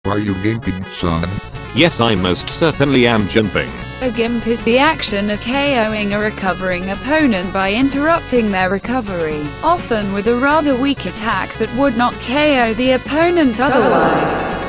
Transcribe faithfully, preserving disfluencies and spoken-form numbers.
Are you gimping, son? Yes, I most certainly am jumping. A gimp is the action of KOing a recovering opponent by interrupting their recovery, often with a rather weak attack that would not K O the opponent otherwise.